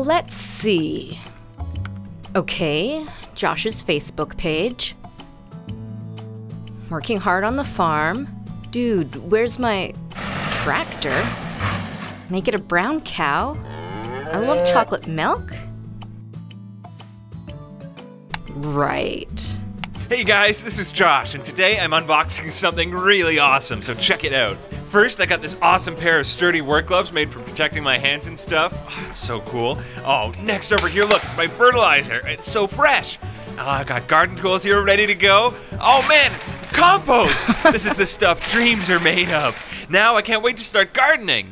let's see. Okay, Josh's Facebook page. Working hard on the farm. Dude, where's my tractor? Make it a brown cow? I love chocolate milk? Right. Hey guys, this is Josh, and today I'm unboxing something really awesome, so check it out. First, I got this awesome pair of sturdy work gloves made for protecting my hands and stuff. Oh, it's so cool. Oh, next over here, look, it's my fertilizer. It's so fresh. Oh, I got garden tools here ready to go. Oh man, compost! This is the stuff dreams are made of. Now I can't wait to start gardening.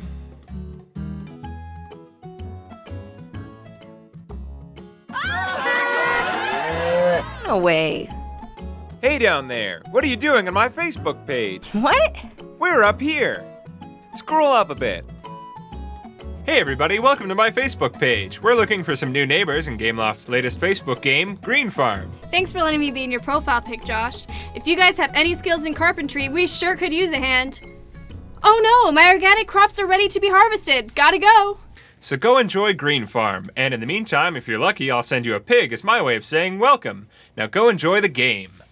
No way. Hey down there, what are you doing on my Facebook page? What? We're up here. Scroll up a bit. Hey everybody, welcome to my Facebook page. We're looking for some new neighbors in Gameloft's latest Facebook game, Green Farm. Thanks for letting me be in your profile pic, Josh. If you guys have any skills in carpentry, we sure could use a hand. Oh no, my organic crops are ready to be harvested. Gotta go. So go enjoy Green Farm, and in the meantime, if you're lucky, I'll send you a pig as my way of saying welcome. Now go enjoy the game.